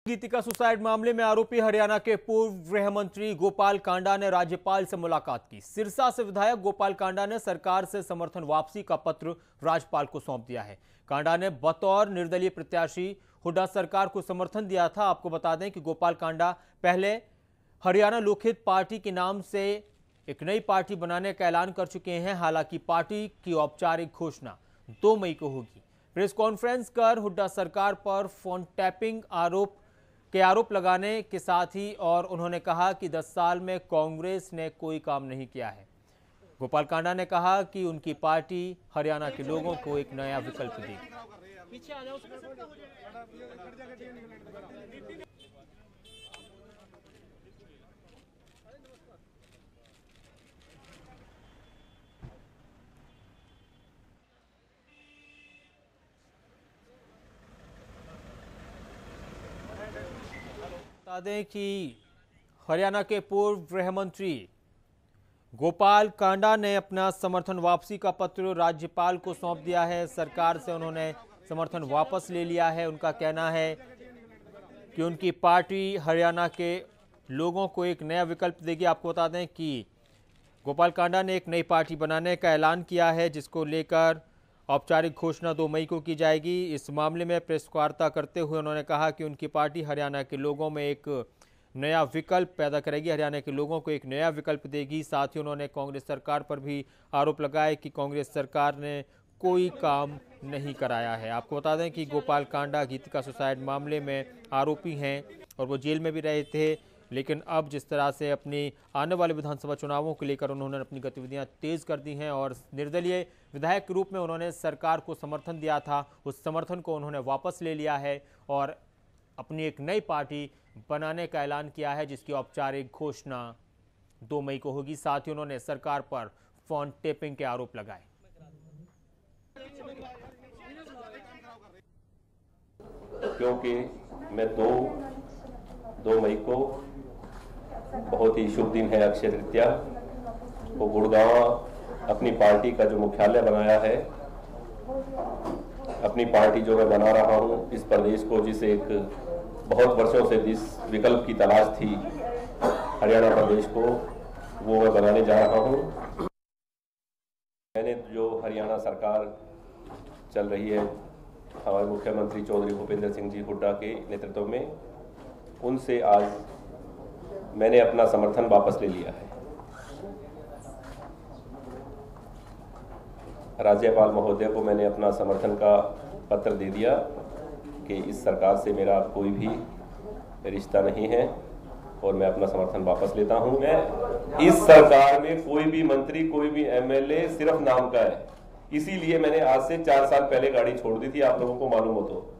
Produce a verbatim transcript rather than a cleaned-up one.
गीतिका suicide मामले में आरोपी हरियाणा के पूर्व गृह मंत्री गोपाल कांडा ने राज्यपाल से मुलाकात की। सिरसा से विधायक गोपाल कांडा ने सरकार से समर्थन वापसी का पत्र राज्यपाल को सौंप दिया है। कांडा ने बतौर निर्दलीय प्रत्याशी हुड्डा सरकार को समर्थन दिया था। आपको बता दें कि गोपाल कांडा पहले हरियाणा लोकहित पार्टी के नाम से एक नई पार्टी बनाने का ऐलान कर चुके हैं। हालांकि पार्टी की औपचारिक घोषणा दो मई को होगी। प्रेस कॉन्फ्रेंस कर हुड्डा सरकार पर फोन टैपिंग आरोप के आरोप लगाने के साथ ही और उन्होंने कहा कि दस साल में कांग्रेस ने कोई काम नहीं किया है। गोपाल कांडा ने कहा कि उनकी पार्टी हरियाणा के लोगों को एक नया विकल्प देगी। बता दें कि हरियाणा के पूर्व गृह मंत्री गोपाल कांडा ने अपना समर्थन वापसी का पत्र राज्यपाल को सौंप दिया है। सरकार से उन्होंने समर्थन वापस ले लिया है। उनका कहना है कि उनकी पार्टी हरियाणा के लोगों को एक नया विकल्प देगी। आपको बता दें कि गोपाल कांडा ने एक नई पार्टी बनाने का ऐलान किया है, जिसको लेकर औपचारिक घोषणा दो मई को की जाएगी। इस मामले में प्रेस वार्ता करते हुए उन्होंने कहा कि उनकी पार्टी हरियाणा के लोगों में एक नया विकल्प पैदा करेगी, हरियाणा के लोगों को एक नया विकल्प देगी। साथ ही उन्होंने कांग्रेस सरकार पर भी आरोप लगाए कि कांग्रेस सरकार ने कोई काम नहीं कराया है। आपको बता दें कि गोपाल कांडा गीतिका सुसाइड मामले में आरोपी हैं और वो जेल में भी रहे थे, लेकिन अब जिस तरह से अपनी आने वाले विधानसभा चुनावों को लेकर उन्होंने अपनी गतिविधियां तेज कर दी हैं और निर्दलीय विधायक के रूप में उन्होंने सरकार को समर्थन दिया था, उस समर्थन को उन्होंने वापस ले लिया है और अपनी एक नई पार्टी बनाने का ऐलान किया है, जिसकी औपचारिक घोषणा दो मई को होगी। साथ ही उन्होंने सरकार पर फोन टेपिंग के आरोप लगाए। क्योंकि मैं दो दो मई को बहुत ही शुभ दिन है, अक्षय तृतीया, वो गुड़गांव अपनी पार्टी का जो मुख्यालय बनाया है, अपनी पार्टी जो मैं बना रहा हूँ, इस प्रदेश को जिस एक बहुत वर्षों से जिस विकल्प की तलाश थी हरियाणा प्रदेश को, वो मैं बनाने जा रहा हूँ। मैंने जो हरियाणा सरकार चल रही है हमारे मुख्यमंत्री चौधरी भूपेंद्र सिंह जी हुड्डा के नेतृत्व में, उनसे आज मैंने अपना समर्थन वापस ले लिया है। राज्यपाल महोदय को मैंने अपना समर्थन का पत्र दे दिया कि इस सरकार से मेरा कोई भी रिश्ता नहीं है और मैं अपना समर्थन वापस लेता हूं। मैं इस सरकार में कोई भी मंत्री, कोई भी एमएलए सिर्फ नाम का है, इसीलिए मैंने आज से चार साल पहले गाड़ी छोड़ दी थी, आप लोगों को मालूम हो तो।